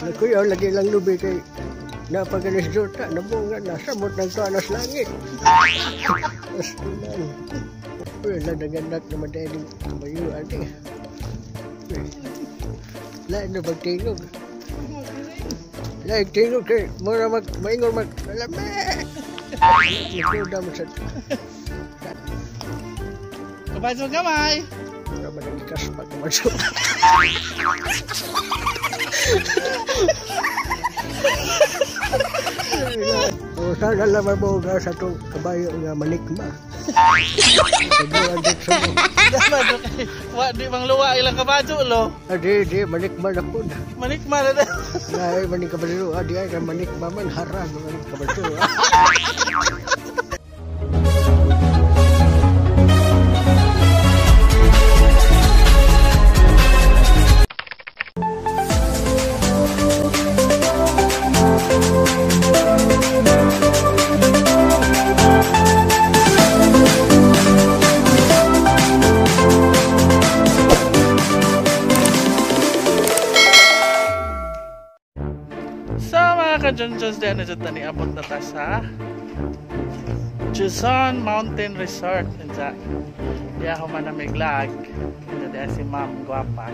Nagkuyaw lagi lang lubi kay napagalis juta, nabunga na, samot ng kanas langit. Astunan. Wala naganat na madaling kabayuan eh. Lain na magtingog. Lain tingog kay mura maingon alame. Nagkuda mo sa... Kabadyo gamay! Mura manalikas pa kumasok. O sana lamang mo sa itong kabayo nga manikma. Di bang luwa ilang kabadyo lo? Di manikma na po. Manikma na daw. Ay manik kabadyo. Adi ay manikma man harang manik kabadyo. Junjus din na dyan abot na ta sa Quezon Mountain Resort. Di ako man na may vlog. Di si Ma'am Guapa.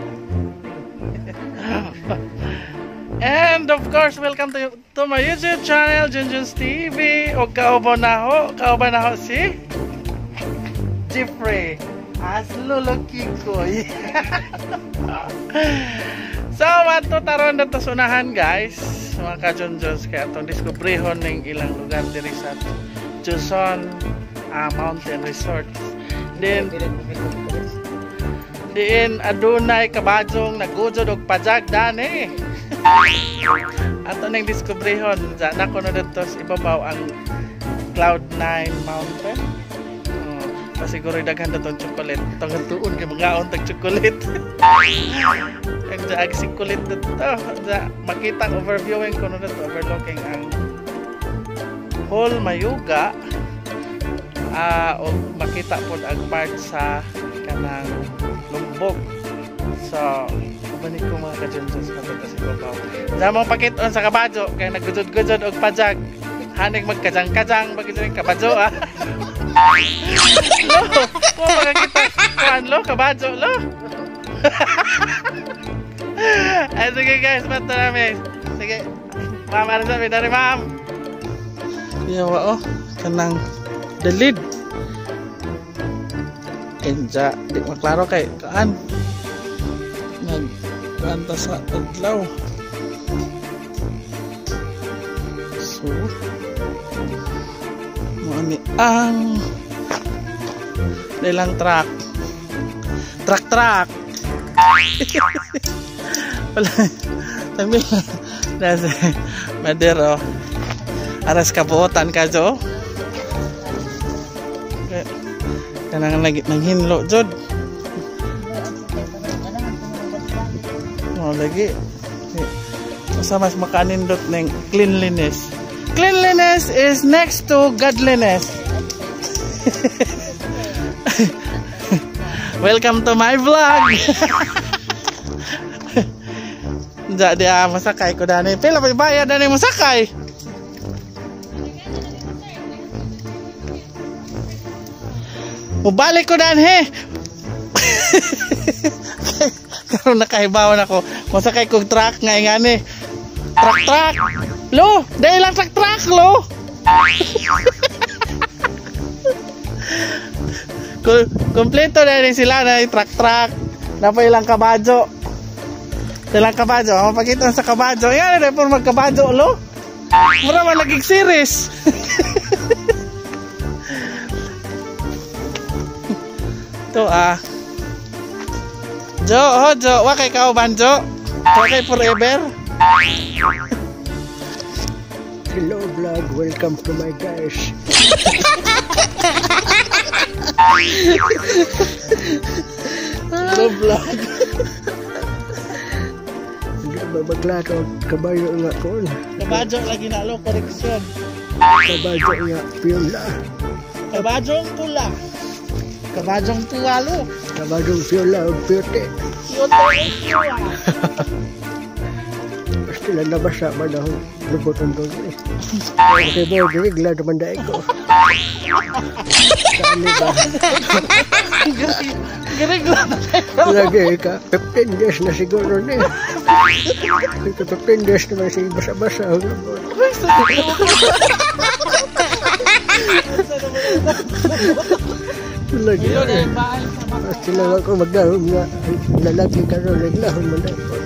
And of course, welcome to my YouTube channel, Junjus TV. O kauban na ho si Jeffrey Aslo Kikoy. So, matutaron na tasunahan guys, mga ka-Junjus, kaya itong diskubrihon ng ilang lugar diri sa Quezon Mountain Resort. Diin adunay kabadyong nagujod og pajag dani. Ato ning diskubrihon, dyan ako na dito sa ibabaw ang Cloud9 Mountain. Pasiguro daghan na itong chocolate. Itong tuon kay mga tag chocolate. Ang daag si kulit dito. Makita ang overviewing ko na dito. Overlooking ang whole Mayuga. O makita po ang part sa kanang Lumbog. So, mabanig ko mga ka-Junjus dito sa ibabaw. Diyan mong pakiton sa kabadyo. Kaya nagujod-gujod og pajag. Hanig magkajang-kajang. Bagay kabadyo Lo, mo makakita kuan lo, kabadyo lo. Ay, sige guys, bato namin. Sige, ma'am, ano sabi dari ma'am? Yawa kanang delid. Enja, di maklaro kay kaan. Nagkanta sa adlaw. So, ano ang nilang truck wala sabi nasa madero aras kabuotan ka jo kanang lagi manghinlo jod lagi sa mas makanindot ng cleanliness. Cleanliness is next to godliness. Welcome to my vlog. Jadi masakay ko dani. Pila pa bayad dani masakay? Mubalik ko dani. Karon nakahibawan ako. Masakay kog truck nga ingani. Truck. Lo, dahil lang truck lo. Kompleto na rin sila na truck. Napay ilang kabadyo. Ilang kabadyo. Mapakita sa kabadyo. Yan na po magkabadyo lo. Mura man naging series. Ito Jo, wakay kauban Jo. Wakay forever. Hello vlog, welcome to my guys. Hello vlog. Hindi babagla ko kabayo nga ko. Kabadyo lagi na lo, koreksyon. Kabayo nga piola. Kabadyong pula. Kabadyong tuwalo. Kabayo piola o piote. Piote. Basta sila nabasa ba daw lubot ang doon eh. Okay ba, dirigla naman dahil ko. Saan ba? Garigla na kayo. Lagi ka, 15 days na siguro na eh. Ito 15 days naman siya basa-basa ang lubot. Lagi eh. Sila ako magdahon nga. Lalaki ka rin, naglahon mo na po.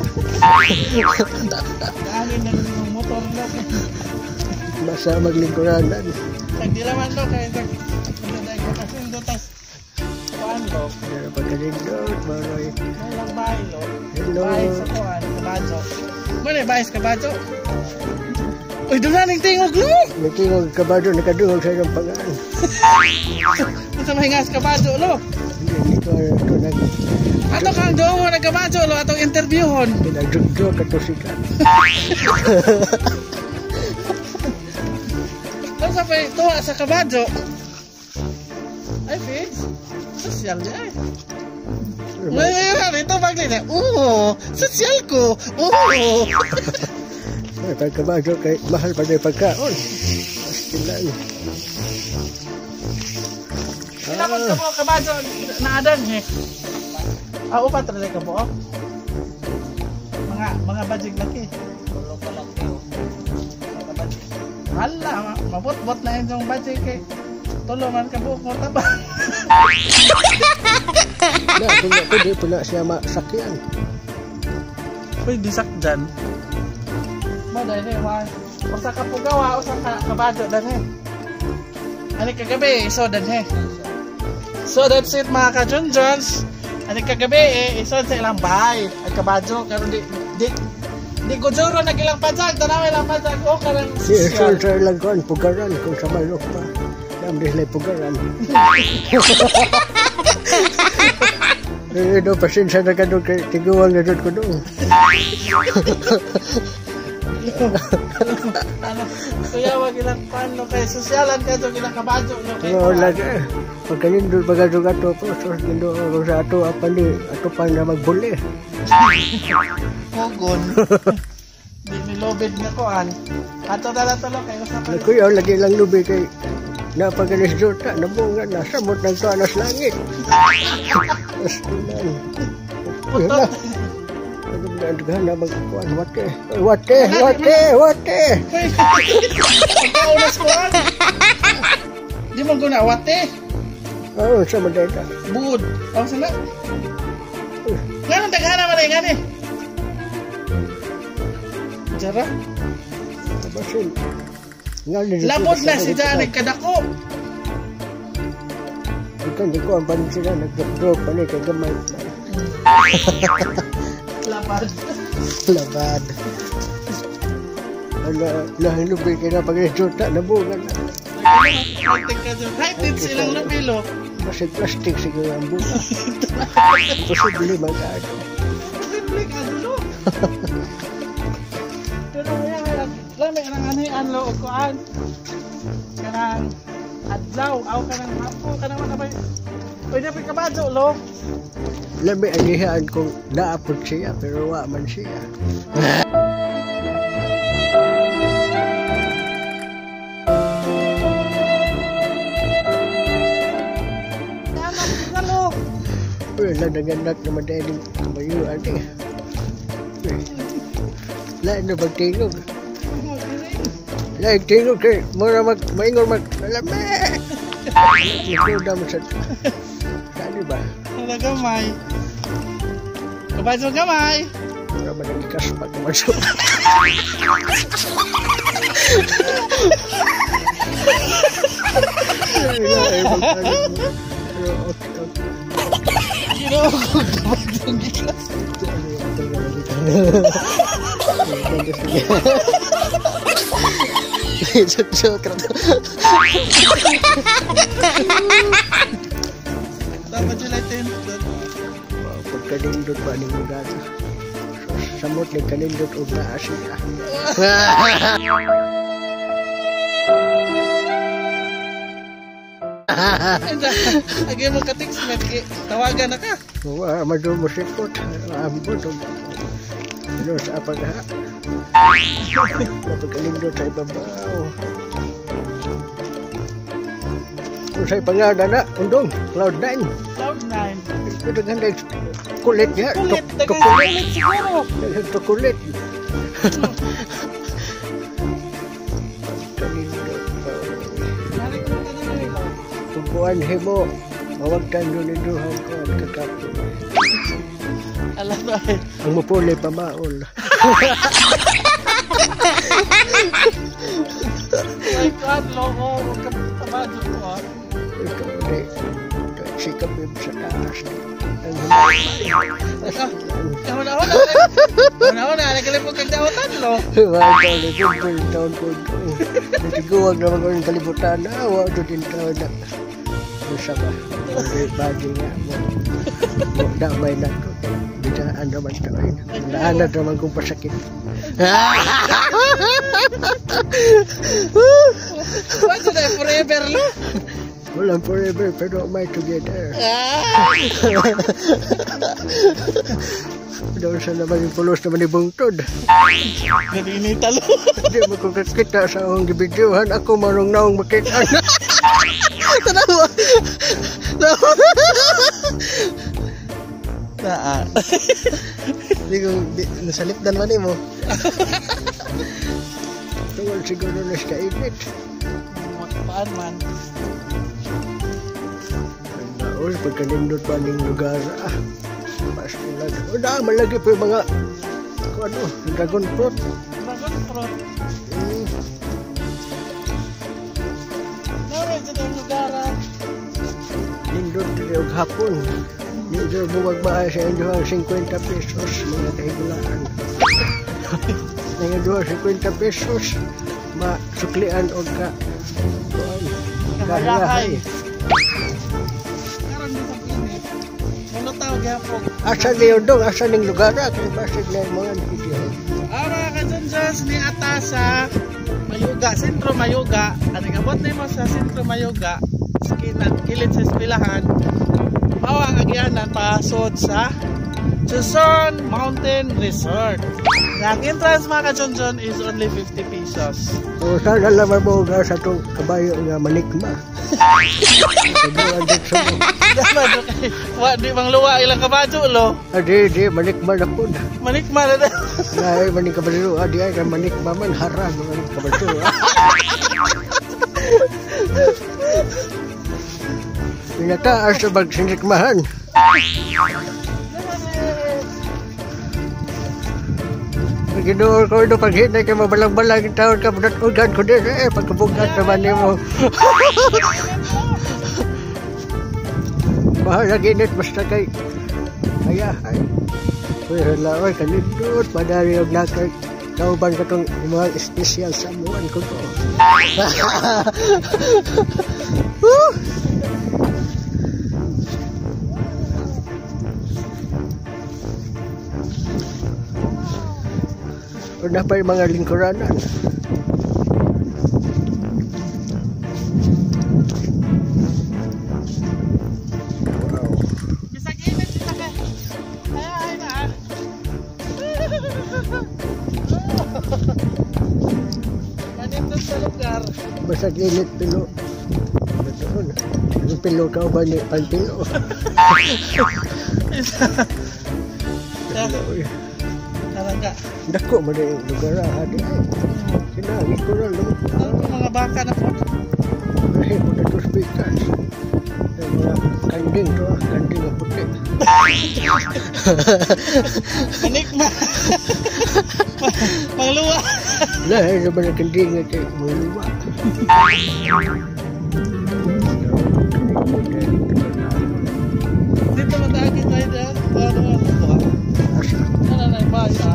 Daanin na ng motor lang. Basta maglingkuranan. Nagdilaman lo kayo. Kasi dotas. Kuan lo. Pero pagkalindot, maroy. Walang bahay lo. Hello. Bahay sa kuan, kabajo. Muna bahay sa kabajo. Uy, doon na tingog lo. May tingog kabado, nakaduhog sa iyong pangaan. Ito mahingas kabajo lo. Hindi ko ito nag... Ato kang doon mo nagkabajo lo. Atong interviewon. Pinagdugdog at sikat. Ano sa pa tuwa sa kabajo? Ay, Fids. Sosyal niya eh. Ngayon, ito bagay na. Oo, sosyal ko. Oo. Ay, pagkabado kay mahal pa na yung pagkaon. Pasti lang. Kailangan ka mo kabajo na adan eh. Upat rin ka mo. Mga bajig laki. Tulog pa lang kayo. Hala, mabot-bot na yun yung bajig eh. Tulo man ka buhok mo taba. Pwede po na siya masakyan. Pwede sakdan. Dahil eh, usa ka pugawa, usa ka kabajo dan eh. Ani kagabi, isod dan eh. So that's it mga ka-Junjuns. Ani kagabi eh, isod sa ilang bahay. At kabajo, karon di ko juro nag ilang pajag, tanaw ilang pajag. O karon social. Sa ilang kuhan, pugaran. Kung sa malok pa. Kaya sila pugaran. Doon, pasensya na ka doon. Tiguan na doon ko doon. Kuya, wag ilang paano kay sosyalan ka doon ilang kabajo no kay. Oo, lagi. Pagkanin doon bagadong ato po. So, doon ako sa ato, ato pa na magbuli. Pogon. Di nilobid na koan. Ato na tulo kay usapan. Kuya, lagi lang lubi kay napagalis doon ta. Nabungan na. Samot ng tuanas langit. Pasti lang. Kuya na. Nagana magkuhan, wate. Pagkaunas ko an. Di mo guna wate. Oo, sa madeta. Bud. Aw sana. Ganun daghana man ay gani. Jara. Basil. Labot na si Janek kadako. Ikaw, di ko ang panin sila. Nag-drop pa niya kay gamay. Labad. Lahat lubi kaya na pag-resulta, nabungan na. High-tech silang lubilo. Masig plastic siguro ang bunga. Posible mag-ano. Posible ka dulo. Pero yan, lami ka ng anihan lo, kuan. Kanang adlaw, aw kanang hapo, kanang makabay. Pwede pa kabajo lo. Lami anihan kung naapod siya, pero wa man siya. Wala naganap naman dahil tumayuan eh. Lahat na magtingog. Lahat tingog eh. Mura maingon alamé! Ikuda mo sa... Saan ba? Wala gamay. Kabajo gamay. Mura ba nagikas pa kumaso? Ay, magkalit mo. Pero okay. Ginawa ko kabajong gikas. Joke na to. Dapat sila ito. Pagkalindot ba ni mga samot ni kalindot o na siya. Lagi mo ka-text me, tawagan na ka. Wah, madumo sipot. Ambot. Ano sa apagaha? Napagkalindot sa ibabaw. Kung sa'y pangalan na, undong, Cloud9. Cloud9. Pero ganda yung kulit niya. Kulit, kulit siguro. Kulit. Kalindot pa. Tubuan himo. Mawagtan doon ito hanggang kakapon. Alam ba eh. Ang mupuli pa maol. My God, loko. Huwag ka kabadyo ko ah. Ito ulit. Sikap yung sa taas. Ang Una-una, nagkalipog kang daotan, lo. Wala ko ulit yung taon ko. Natiguwag naman ko yung kalibutan na. Wala din taon na. Bisa ba? Bagay nga mo. Damay na ko. Bidaan naman taon. Naanad naman kong pasakit. What's that forever, lo? Walang forever pero may together. Daw sa naman yung pulos naman ni Bungtod. Naninita, lo. Hindi mo kung kakita sa akong gibidyohan. Ako marong naong makita. Tanawa. Naa. Hindi kong nasalipdan man mo. Tungkol siguro na siya init. Makapaan man. Naol, pagkalindot pa ng lugar. Mas ilag. O na, malagi po yung mga ano, dragon fruit. Dragon fruit. Namin sa yung lugar. Lindot yung hapon. Yung buwag ba sa inyo ang 50 pesos mga kaigulaan. Ngayon doon 50 pesos masuklian o ka kahayahay. Karon sa init. Ano tawag yapon? Asa niyo dong? Asa ning lugar? Kaya basig na yung mga video. Mga kadunjas ni Atasa Mayuga, Sentro Mayuga. Ano gabot na mo sa Sentro Mayuga? Kilid sa eskwelahan. Mawa ang agyanan pasod sa Quezon Mountain Resort. Ang entrance mga ka-John is only 50 pesos. So sana naman mo nga sa itong kabayo nga manikma. Sabuan din sa mo. Di bang luwa ilang kabadyo lo? Di, manikma na po na. Manikma na na. Ay, manikma na. Di ay, manikma man harang. Manikma na. Pinataas sa magsinikmahan. Ginoon ko ito, pag hinay ka mabalang-balang yung taon ka, ugan ko din pagkabugat naman niyo mo. Mahal na ginit, basta kay ayahay. Uy, halaway, kanindot, madari yung nakay. Kauban ka itong mga espesyal sa amuan ko to. Una pa yung mga lingkuranan. Wow. Bisag init kita ka. Ay na. Kanindot sa lugar. Basag init pilo. Betul. Yung pilo ka ba ni pantilo? Narangga. Dako mo na yung lugar hadi ay. Sinagi ko na lang. Ano mga baka na po? Mahit mo na ito speakers. Yung mga kanding to, kanding na puti. Manikma. Pangluwa. Lahat naman ang kanding na kayo muluwa. Dito matagi tayo dyan. Ano ito? Asa? Ano na yung basa?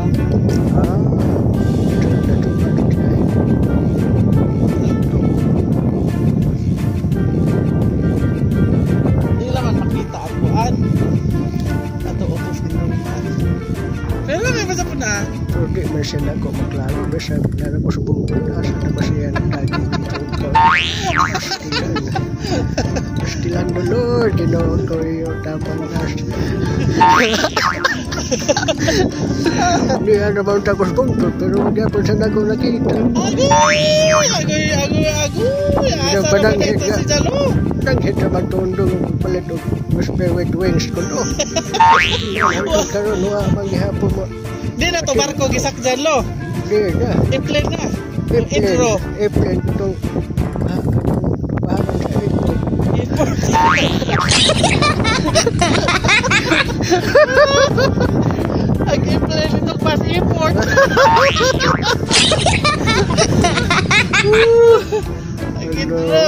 Hindi lang makita ang buwan. Ato utos din naman. Pero lang may basa po na. Pero di man siya na ako maklaro. Basta na ako subong ko na sa labas niya ng daging dito. Pastilan dulu, ginawa ko yung tamang gas. Hindi ano ba ang takos bungkot, pero hindi ako saan ako nakita. Asa mo dito si Jalo? Nanghit naman tundong palit o mas pewit wings ko, no? Ito karoon, manghihapon mo. Di na to barko gisak Jalo. Hindi na. I-plane na. Intro. Airplane itong bahagan sa airport. Ang i-plane itong bus import. Ang intro.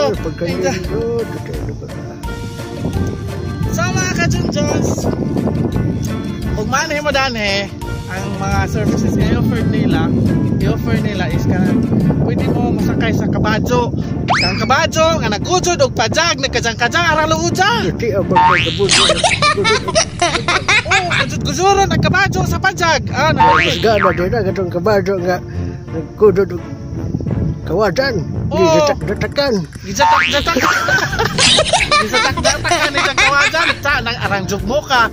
So mga ka-Junjons, kung manay mo dani, ang mga services na i-offer nila is pwede mo masakay sa kabadyo. Ang kabadyo nga nagujod og pajag, nagkajang-kajang arang luudja. Hindi ang pagkakabudyo. Oh, gujud-gujuron ang kabadyo sa pajag. Mas gana din ang itong kabadyo nga nagkudod og kawadan. Hindi datakan. Gijatak-jatak. Gijatak-jatakan ni sa kawadan. Sa nang arang jugmo ka.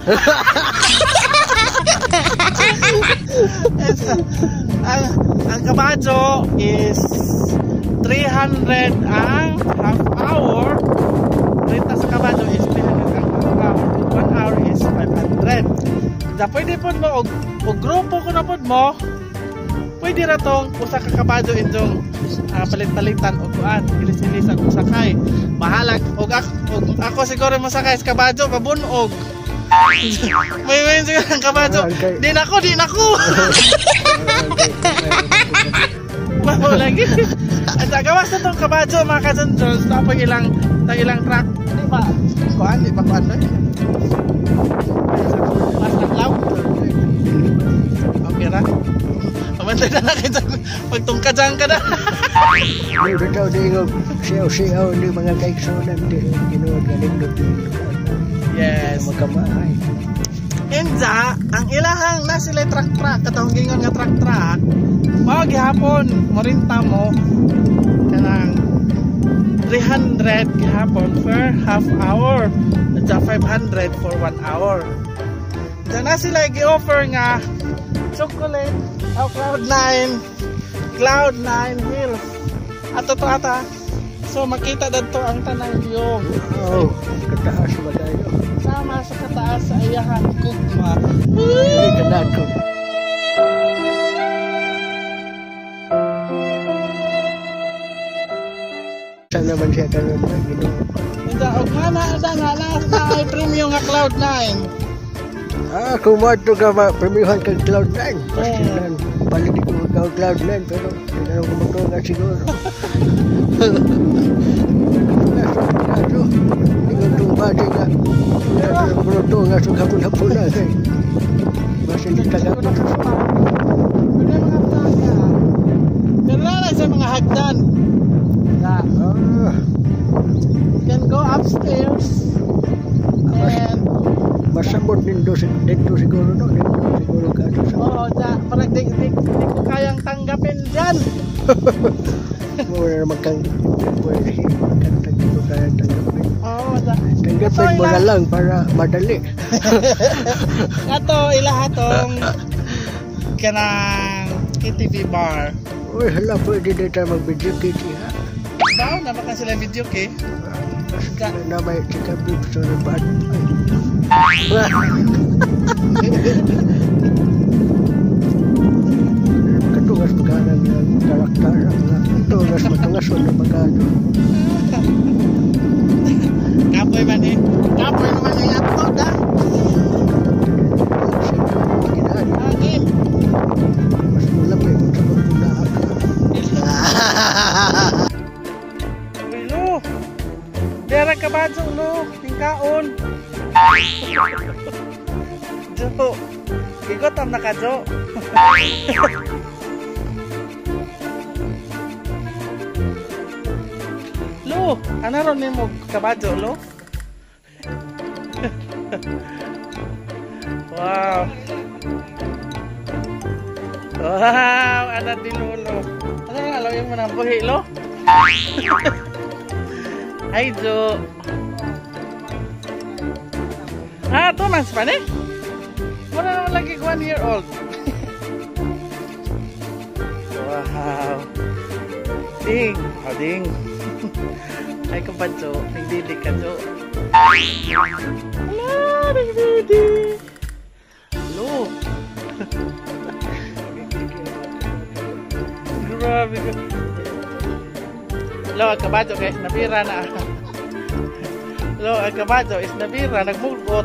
Ang kabadyo is 300 ang half hour. Renta sa kabadyo is 300 ang half hour. 1 hour is 500. Da pwede po mo og grupo ko na po mo. Pwede ra tong usa ka kabadyo inyong palit-palitan o kuan, ilis-ilisan kung sakay. Bahalag og ako siguro masakay sa kabadyo pabunog. May siguro ang kabadyo. Di na ko. Wow, lagi. At gawas na tong kabadyo mga ka-Junjons, tapos ilang truck. Di ba? Kuan, di ba kuan no? Mas naglaw. Okay ra. Pamantay na kita pagtungkadang ka na. Hindi daw dingog siyaw-siyaw ni mga kaiksonan di ginood galing dito. Yes. Magkamahay. Enza, ang ilahang na sila truck katong gingon nga truck mao gihapon mo rinta mo kanang 300 gihapon per half hour at 500 for 1 hour. Diyan na sila gi-offer nga chocolate o Cloud9 Hills ato to ata. So makita dadto ang tanang view. Oh, kataas ba tayo? Sama sa kataas sa iyahan kugma. Hindi ka nato. Saan naman siya karoon na ginawa? Hindi, og mana na ay premium nga Cloud9. Kung mato ka premiuhan kang Cloud9. Pastilan, balik ko kang Cloud9 pero hindi ko matunga siguro. Dengan rumah dia beruntung dengan suka pula kan. Masih ditagal. Pwede mga plaga. Pero na sa mga hagdan. Can go upstairs. And masabot dito siguro no. Siguro ka ito sa. Oo, parang di ko kayang tanggapin dyan. Muna naman kang pwede. Hindi ko kayang tanggapin. Oo, tanggapin mo na lang para madali. Ato ilahatong kanang KTV bar. Uy, hala, pwede dito mag-video kitty ha. Bao na baka sila video kay. Na may chika beef so bad. Katugas pagkanan ng karakter. Katugas matungas na magkano. Kapoy man eh. Kapoy naman yung upload ha. Lagi. Mas malapit kung sa magpunaan ka. Uy, Lo. Dera ka ba dyan, Lo? Tingkaon. Jo. Gigotam na ka, Jo. Lo, ano ron mo kabadyo, Lo? Wow. Wow, anak di Lolo. Ano ang alaw yung manang buhi, Lo? Hi, Jo. 2 months pa ni? Mura naman lagi 1 year old. Wow. Ding. Ding. Ay ka ba, Jo? Nagdidi ka, Jo. Hala, nagdidi. Hello. Grabe ka. Hello, ang kabadyo guys, nabira na. Hello, ang kabadyo is nabira, nagmugot.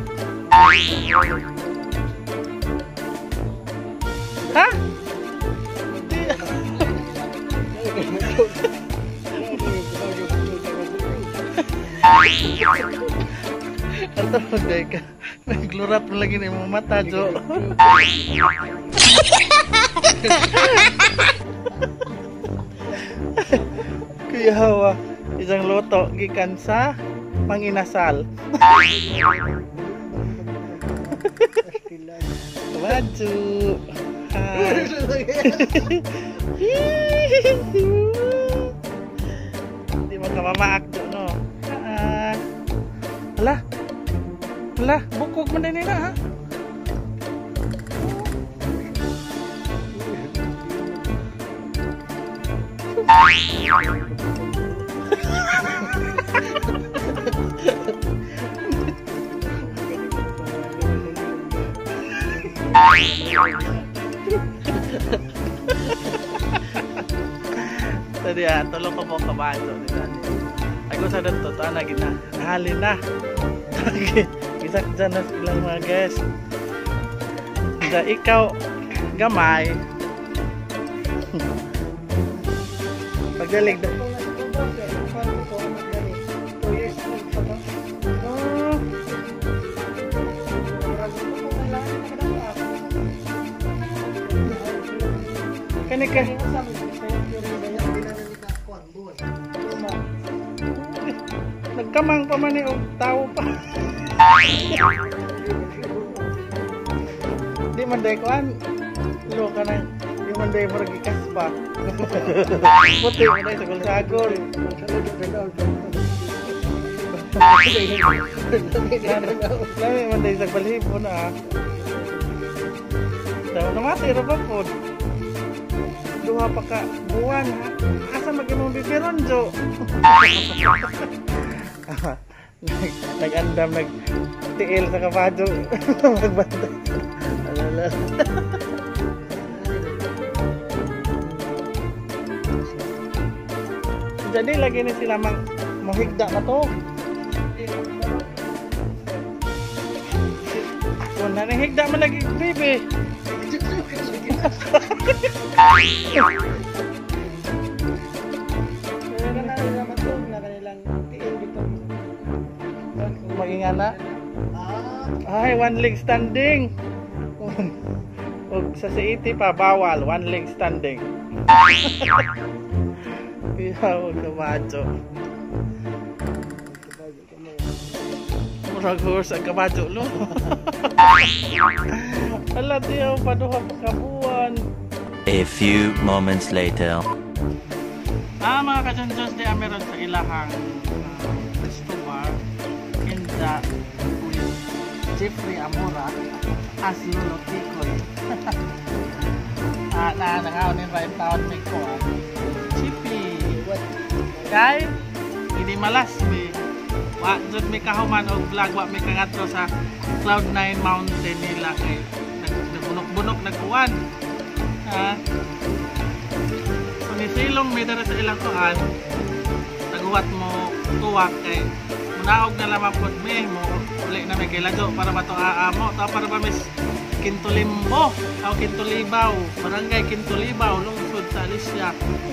Ha? Ato mo day ka. Naglurap lagi na yung mata, Jo. Kuya Hawa, isang loto gikan sa manginasal. Waju. Hindi mo ka mamaak Jo, no? Hala, bukog mo din nila, ha? Tadi tolong ko po kabato. Ako sa dito, na gina. Nahalin na. Isak dyan na silang mga guys. Da ikaw gamay. Pagdalig na. Kani ka. Nagkamang pa man yung tao pa. Di man day kuan. Lo ka na. Di man day maragikas pa. Puti mo day sagol-sagol. Lami man day sagbalhibo na. Daw namati ra ba po? Duha pa ka buwan ha. Asa magimong bibiron, Jo? Nag-andam, nag-tiil sa kabado. Magbantay. Alala. Jadi lagi ni sila mohigda na to. Kung nanihigda man lagi, baby. Magingana? Ay, 1 leg standing. Sa CET pa, bawal. 1 leg standing. Kaya huwag na macho. Murag horse ang kamadyo, no? Alam niyo, paduha pa kabuan. A few moments later. Mga ka-John-Johns, di meron sa ilahang customer in the with Jeffrey Amora as Lolo Tikoy. Nangaonin ba yung taon may ko? Chippy. Kay, hindi malas may wa jud may kahuman og vlog wa may kangadto sa Cloud9 Mountain nila kay nagbunok-bunok nagkuan. Panisilong may dara sa ilang kuan. Taguwat mo tuwak kay munaog na lamang pod me mo uli na may kailadyo para ba to aamo ta para ba mis Kintulimbo o Kintulibaw, barangay Kintulibaw, lungsod sa Alicia.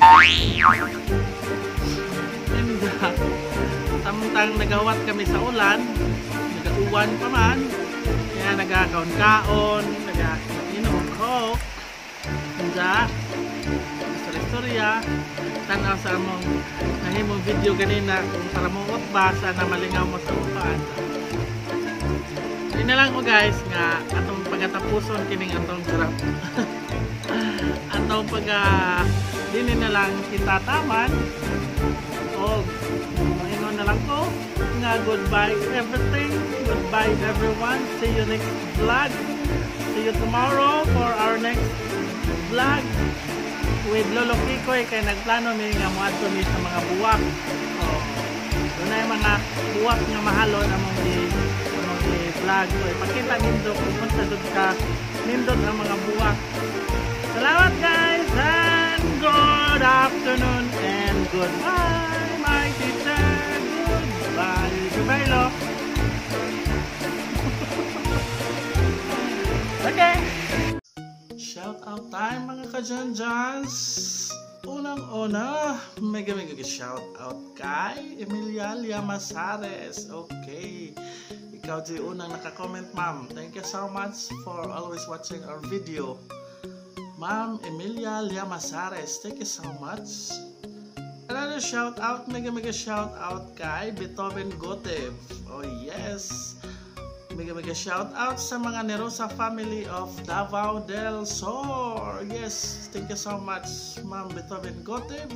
Samtang nagawat kami sa ulan, nagauwan pa man, kaya nagakaon-kaon, nag-inom coke, handa, istorya, tanaw sa mong nahimong video ganina kung para mo utbasa na malingaw mo sa upaan. Hindi na lang ko guys nga atong pagatapuson kining atong sarap. Atong dini na lang kita taman O, maingon na lang ko nga goodbye everything, goodbye everyone, see you next vlog, see you tomorrow for our next vlog with Lolo Kikoy. Kaya nagplano mi nga mo adto mi sa mga buwak. Doon na yung mga buwak nga mahalon among i-vlog. So, ipakita nindot, pupunta doon ka nindot ang mga buwak. Salamat guys, and good afternoon and goodbye my teacher. Goodbye. Goodbye Lo. Okay. Shout out time mga ka-Janjans. Unang-una, mega shout out kay Emilia Llamazares. Okay. Ikaw di unang naka-comment, ma'am. Thank you so much for always watching our video. Ma'am Emilia Llamazares, thank you so much. Another shout out, mega shout out kay Beethoven Gotev. Oh yes. Mega shout out sa mga Nerosa family of Davao del Sur. Yes, thank you so much, Ma'am Beethoven Gotev.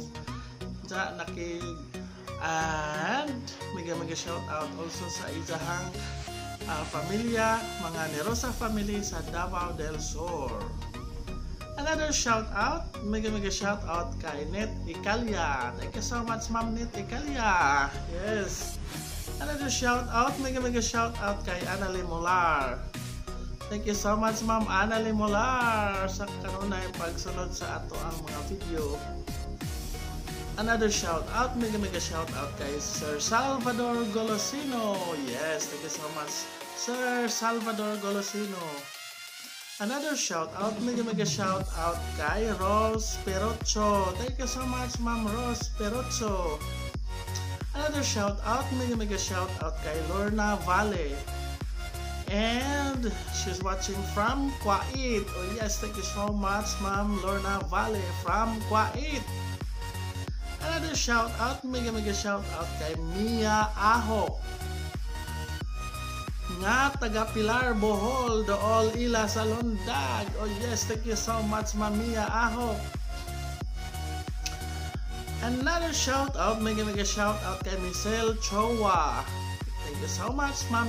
And mega shout out also sa izahang pamilya, mga Nerosa family sa Davao del Sur. Another shout out, mega shout out kay Net Ikalia. Thank you so much, Ma'am Net Ikalia. Yes. Another shout out, mega shout out kay Annalie Molar. Thank you so much, Ma'am Annalie Molar, sa kanunay pagsunod sa ato ang mga video. Another shout out, mega shout out kay Sir Salvador Golosino. Yes, thank you so much, Sir Salvador Golosino. Another shout out, mega shout out kay Rose Perocho. Thank you so much, Ma'am Rose Perocho. Another shout out, mega shout out kay Lorna Vale. And she's watching from Kuwait. Oh yes, thank you so much, Ma'am Lorna Vale from Kuwait. Another shout out, mega shout out kay Mia Aho. Nga taga Pilar Bohol, dool ila sa Lundag. Oh yes, thank you so much, Ma'am Mia Aho. Another shout out, mega shout out kay Michelle Chowa. Thank you so much, Ma'am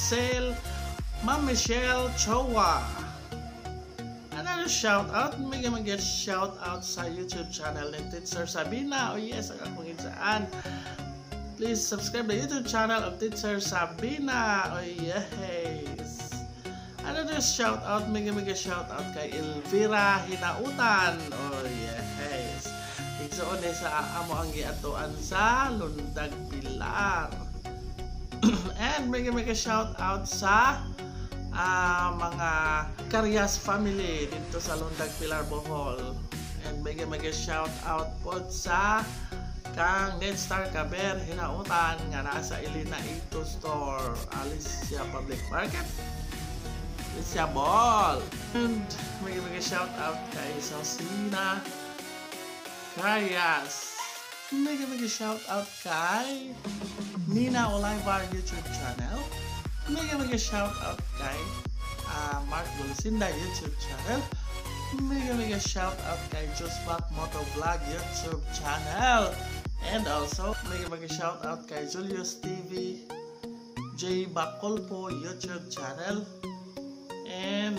Michelle Chowa. Another shout out, mega shout out sa YouTube channel ni Teacher Sabina. Oh yes, ang akong insaan. Please subscribe the YouTube channel of Teacher Sabina. Oh yes. Another shout out, mega shout out kay Elvira Hinautan. Oh yes. Igsoon sa amo ang giatuan sa Lundag Pilar. And mega shout out sa mga Caryas family dito sa Lundag Pilar Bohol. And mega shout out po sa kang Netstar Caber Hinautan nga nasa Elena Ito Store, Alicia Public Market, Alicia Ball. And mega shout out kay Sosina Caryas. Mega shout out kay Nina Olivar YouTube channel. Mega shout out kay Mark Golisinda YouTube channel. Mega shout out kay Josbak Motovlog YouTube channel. And also mega shout out kay Julius TV J Bacolpo YouTube channel. And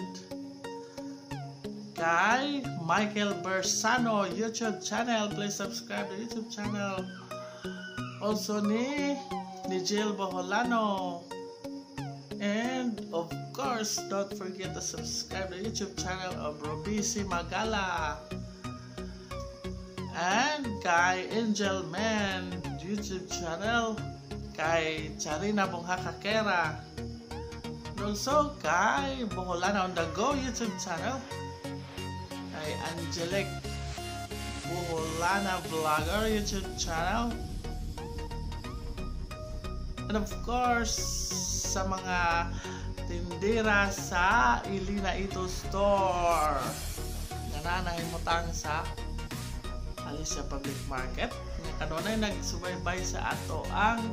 kay Michael Bersano YouTube channel. Please subscribe to YouTube channel. Also ni Jill Boholano. And of course, don't forget to subscribe to YouTube channel of Robisi Magala. And kay Angel Man YouTube channel. Kay Charina Bunghakakera. And also kay Boholana on the Go YouTube channel. Kay Angelic Boholana Vlogger YouTube channel. And of course, sa mga tindera sa Elena Ito Store nga nanahimutang sa Alicia Public Market, nga kanunay nagsubaybay sa ato ang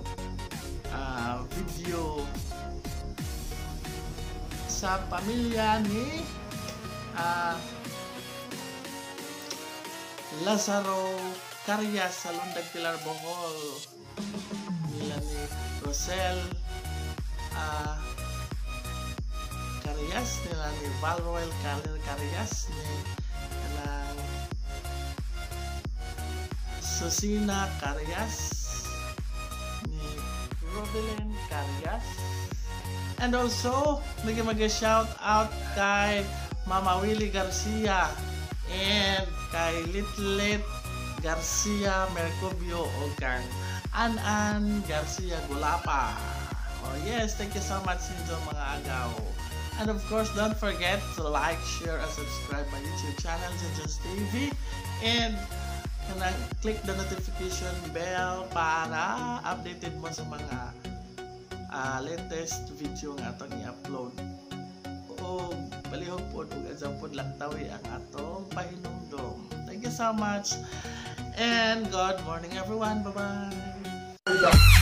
video sa pamilya ni Lazaro Caryas sa Lundag Pilar Bohol. Nila ni Rosel Caryas, nila ni Valroel Caryas, ni kanang Susina Caryas, ni Rodelyn Caryas. And also, mag-shout out kay Mama Willie Garcia and kay Litlit Garcia Mercobio o kang An Garcia Gulapa. Oh yes, thank you so much ninyo mga agaw. And of course, don't forget to like, share, and subscribe my YouTube channel, Jinjos TV. And click the notification bell para updated mo sa mga latest video nga atong i-upload. O balihog po ug adjang pod laktawi ang atong pahinumdom. Thank you so much and good morning everyone. Bye-bye.